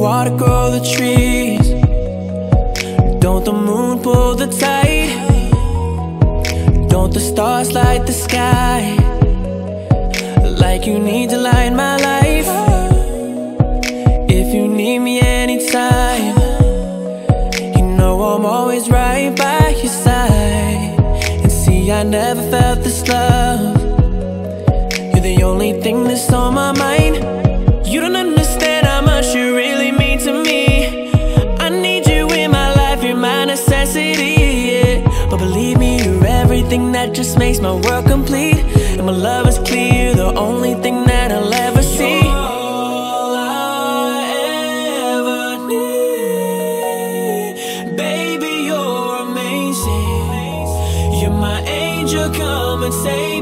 water grow the trees? Don't the moon pull the tide? Don't the stars light the sky? Like you need to light my life. If you need me anytime, you know I'm always right by your side. And see, I never felt this love. You're the only thing that's on my mind. You don't understand how much you really mean to me. I need you in my life, you're my necessity, yeah. But believe me, you're everything that just makes my world complete. And my love is clear, the only thing that I'll ever see. You're all I ever need. Baby, you're amazing. You're my angel, come and save